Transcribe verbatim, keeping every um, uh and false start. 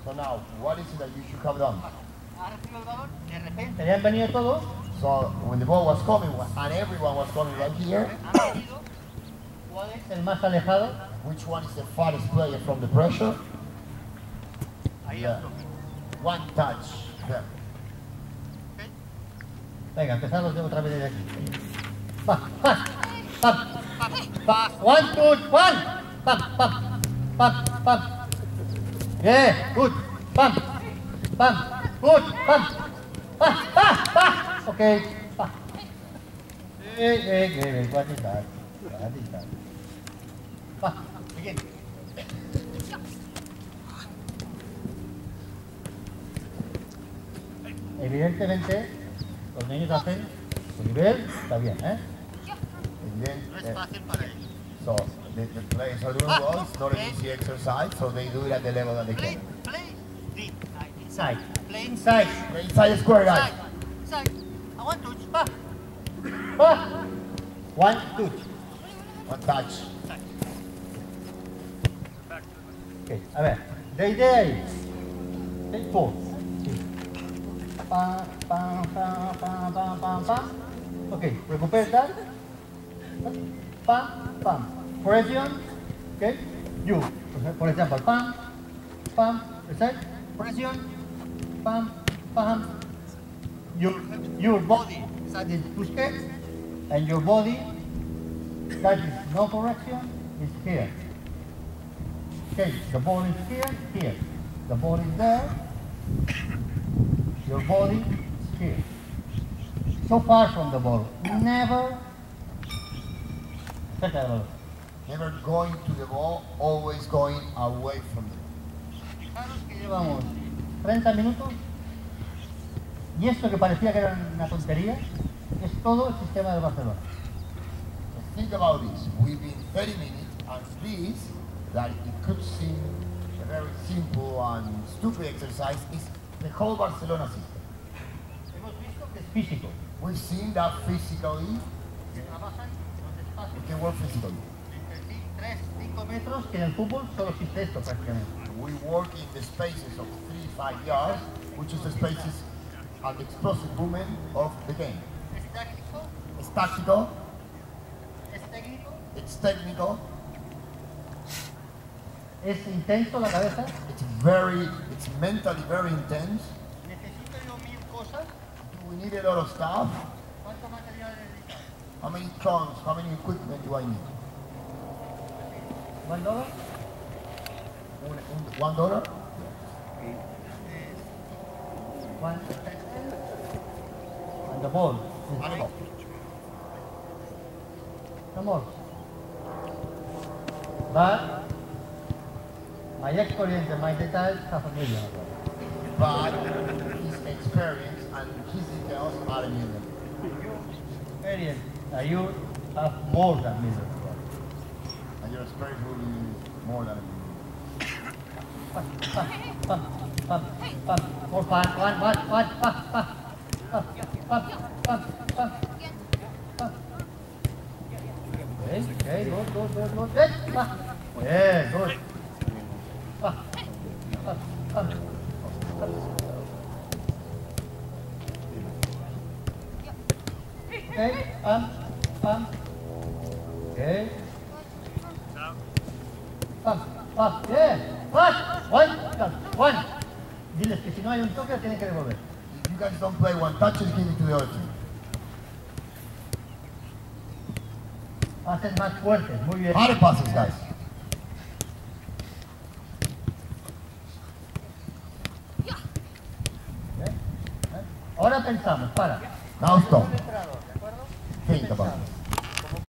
So now, what is it that you should have done? Ha recibido el balón, de repente habían venido todos. So when the ball was coming, and everyone was coming right here, Han venido. ¿Cuál es el más alejado? which one is the farthest player from the pressure? Ahí Yeah. el One touch. Yeah. Venga, empezamos de otra vez desde aquí. Pa, pa, pa, pa. One, two, one. Pam, pam, pam, pam. Yeah, good. Pam, pam, good. Pam, pa, pa, pa. Okay. Pa. Hey, hey, hey, hey. What is that? What is that? Pa. Begin. Evidentemente, los niños hacen su nivel, está bien, ¿eh? And then, No es uh, fácil para ellos. so the, the players are doing well. It's not an easy exercise, so they do it at the level that they Play, can. play, deep, inside. Play inside. Play inside square, guys. Inside, inside. I want to touch. Pa. Pa. One, two. One touch. Okay, a ver. De idea es. Take four. Pam, pam, pam, pam, pam, pam, pam. Okay, recupera that. Pam, pam. Pressure. Okay, you. For example, pam, pam, reset, pressure, pam, pam. Your, your body that is pushed, and your body that is no correction is here. Okay, the ball is here, here. The ball is there. Your body is here. So far from the ball. Never. Never going to the ball, always going away from the ball. Fijaros que llevamos treinta minutos y esto que parecía que era una tontería es todo el sistema del Barcelona. So think about this. We've been thirty minutes, and this, that it could seem a very simple and stupid exercise, is the whole Barcelona system. Hemos visto que es físico. We've seen that physically, Se trabajan los espacios. it can work physically. Entre tres a cinco metros, que en el fútbol solo existe esto prácticamente. We work in the spaces of three to five yards, which is the spaces and the explosive movement of the game. Es táctico, It's tactical, es técnico, it's technical, es intenso la cabeza. it's very, it's mentally very intense. Necesito yo mil cosas. Do we need a lot of stuff? ¿Cuánto material necesitamos? How many tons, how many equipment do I need? ¿One dollar? Un- un- One dollar? One. And the ball. I don't know. No more. But my experience and my details have a million of them. But his experience and his details are a million. Experience, uh, you have more than million of them. And your experience will be more than a million. Pam, pam, pam, pam. More fun. One, one, one, pam, pam, pam, pam, pam, pam, pam. Okay, okay, good, good, good, good. Good. Pam. Yeah, good. Pam, pam, pam, pam. Okay, pam, pam. Okay. Pam, pam, yeah. One, one, one. Diles que si no hay un toque, tienen que devolver. If you guys don't play one touch, just give it to the other team. Pases más fuertes, muy bien. Harder passes, guys. ¿Eh? ¿Eh? Ahora pensamos, para. Now stop. Un entrenador, ¿de acuerdo? Think about it.